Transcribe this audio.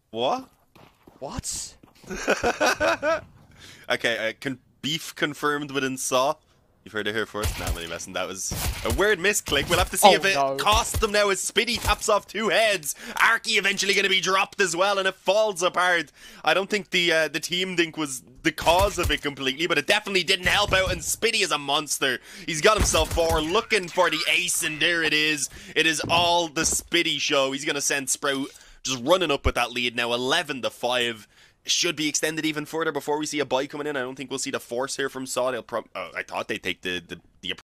What? What? Okay, beef confirmed within Saw. You've heard it here first. Nah, I'm only messing. That was a weird misclick. We'll have to see Oh if it no. costs them now as Spitty taps off two heads. Arky eventually going to be dropped as well, and it falls apart. I don't think the team think was the cause of it completely, but it definitely didn't help out, and Spitty is a monster. He's got himself forward, looking for the ace, and there it is. It is all the Spitty show. He's going to send Sprout just running up with that lead now, 11-5. Should be extended even further before we see a buy coming in. I don't think we'll see the force here from Saw. They'll I thought they'd take the